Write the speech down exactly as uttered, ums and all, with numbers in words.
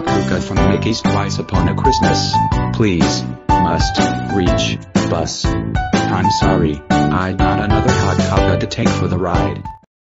hot cocoa from Mickey's twice upon a Christmas. Please, must, reach, bus. I'm sorry, I got another hot cocoa to take for the ride.